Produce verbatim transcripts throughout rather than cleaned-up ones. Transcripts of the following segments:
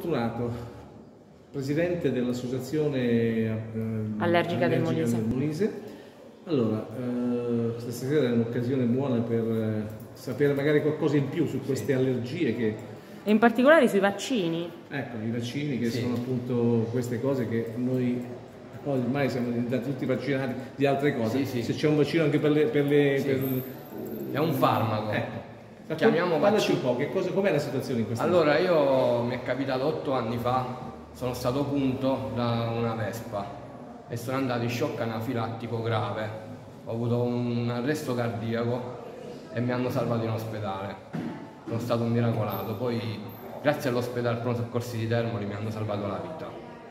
Fortunato, presidente dell'associazione eh, allergica, allergica del Molise. del Molise. Allora, eh, questa sera è un'occasione buona per eh, sapere magari qualcosa in più su queste sì. allergie che... E in particolare sui vaccini. Ecco, i vaccini che sì. sono appunto queste cose che noi ormai siamo diventati tutti vaccinati di altre cose. Sì, sì. Se c'è un vaccino anche per le... Per le sì. per... È un farmaco. Ecco. Chiamiamo Parlaci un po', che cosa, com'è la situazione in questo Allora, momento? Io mi è capitato otto anni fa, sono stato punto da una vespa e sono andato in shock anafilattico grave. Ho avuto un arresto cardiaco e mi hanno salvato in ospedale. Sono stato un miracolato. Poi, grazie all'ospedale pronto soccorsi di Termoli, mi hanno salvato la vita.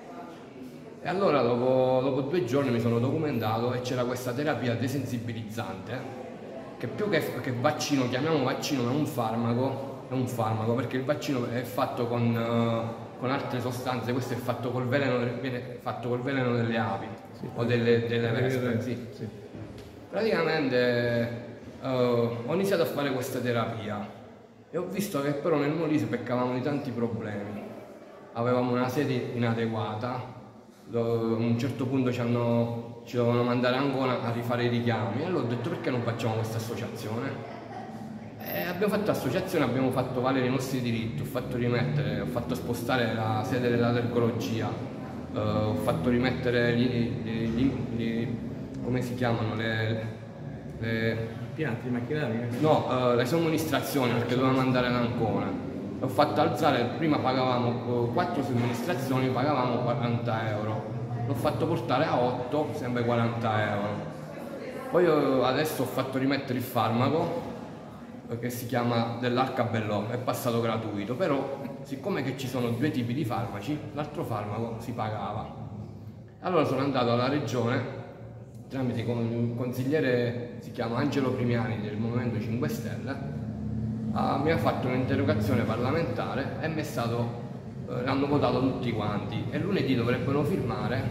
E allora, dopo, dopo due giorni, mi sono documentato e c'era questa terapia desensibilizzante. Che più che, che vaccino, chiamiamo vaccino, ma è un farmaco, è un farmaco perché il vaccino è fatto con, uh, con altre sostanze, questo è fatto col veleno, viene fatto col veleno delle api sì, o delle, delle vespe. Sì. Sì. Praticamente uh, ho iniziato a fare questa terapia e ho visto che però nel Molise peccavamo di tanti problemi. Avevamo una sede inadeguata, a un certo punto ci hanno ci dovevano mandare a Ancona a rifare i richiami e allora ho detto perché non facciamo questa associazione? E abbiamo fatto associazione, abbiamo fatto valere i nostri diritti, ho fatto rimettere, ho fatto spostare la sede dell'allergologia, eh, ho fatto rimettere gli, gli, gli, gli, come si chiamano le, le pianti, i macchinari? No, eh, le somministrazioni perché dovevamo andare ad Ancona. Ho fatto alzare, prima pagavamo quattro somministrazioni, pagavamo quaranta euro. L'ho fatto portare a otto, sempre quaranta euro. Poi adesso ho fatto rimettere il farmaco che si chiama dell'Arcabellò, è passato gratuito, però siccome che ci sono due tipi di farmaci, l'altro farmaco si pagava. Allora sono andato alla regione tramite un consigliere, si chiama Angelo Primiani del Movimento cinque Stelle, ah, mi ha fatto un'interrogazione parlamentare e mi è stato l'hanno votato tutti quanti e lunedì dovrebbero firmare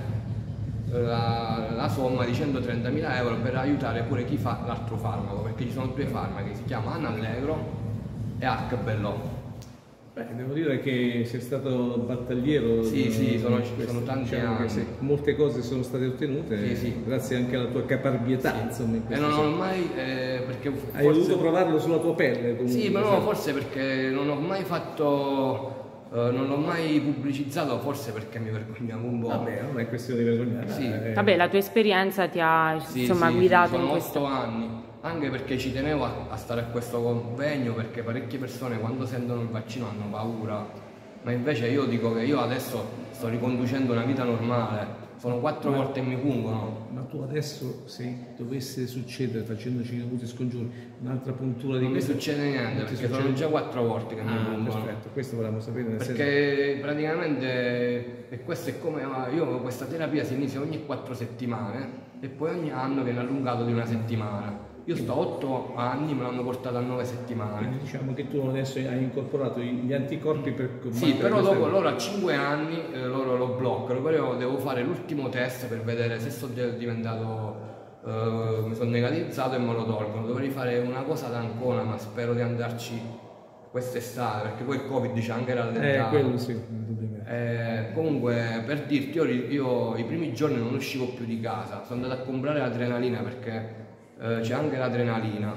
la, la somma di centotrentamila euro per aiutare pure chi fa l'altro farmaco, perché ci sono due farmaci, si chiama Anallegro e Arcabellò. Beh, devo dire che sei stato battagliero. Sì, sì, sono, sono tanti diciamo anni. Se molte cose sono state ottenute, sì, sì. grazie anche alla tua caparbietà. Sì. Insomma, in e non ho mai... Eh, perché Hai forse... voluto provarlo sulla tua pelle. Comunque, sì, però no, forse perché non ho mai fatto... Uh, non l'ho mai pubblicizzato, forse perché mi vergognavo un po'. Vabbè, non è questione di vergognare. Sì. Eh. Vabbè, la tua esperienza ti ha sì, insomma sì, guidato sono in questo. otto anni, anche perché ci tenevo a, a stare a questo convegno, perché parecchie persone quando sentono il vaccino hanno paura, ma invece io dico che io adesso sto riconducendo una vita normale. Sono quattro ma, volte che mi pungono. Ma tu adesso, se dovesse succedere, facendoci i dovuti scongiuri, un'altra puntura di non questo... Non mi succede niente, perché succede? Sono già quattro volte che ah, mi pungono. Perfetto, questo volevamo sapere. Nel perché senso... praticamente, e questo è come, io questa terapia si inizia ogni quattro settimane e poi ogni anno viene allungato di una settimana. Io sto otto anni, me l'hanno portato a nove settimane. Quindi diciamo che tu adesso hai incorporato gli anticorpi per... Sì, però dopo loro a cinque anni eh, loro lo bloccano, però devo fare l'ultimo test per vedere se sono diventato, eh, mi sono negativizzato e me lo tolgono. Dovrei fare una cosa ad Ancona, ma spero di andarci quest'estate, perché poi il Covid c'è anche rallentato. Eh, quello sì. Eh, comunque, per dirti, io, io i primi giorni non uscivo più di casa, sono andato a comprare l'adrenalina perché... Uh, c'è anche l'adrenalina.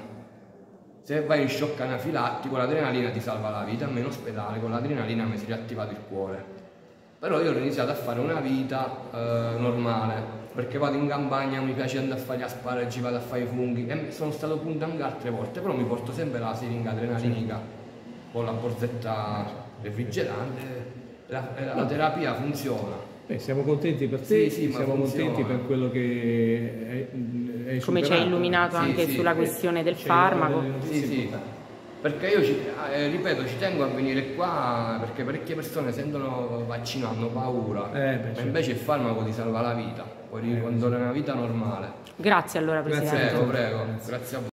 Se vai in shock anafilattico l'adrenalina ti salva la vita. A me in ospedale con l'adrenalina mi si è riattivato il cuore. Però io ho iniziato a fare una vita uh, normale, perché vado in campagna, mi piace andare a fare gli asparagi, vado a fare i funghi e sono stato punto anche altre volte, però mi porto sempre la siringa adrenalinica con la borsetta refrigerante. La, la, la terapia funziona. Beh, siamo contenti per te, sì, sì, siamo contenti per quello che hai, hai come ci hai illuminato sì, anche sì, sulla questione del farmaco. Sì, sì, perché io ci, eh, ripeto, ci tengo a venire qua perché parecchie persone sentono vaccino, hanno paura, eh, beh, ma certo. invece il farmaco ti salva la vita, puoi ricondurre una vita normale. Grazie allora Presidente. Prego, prego, grazie a voi.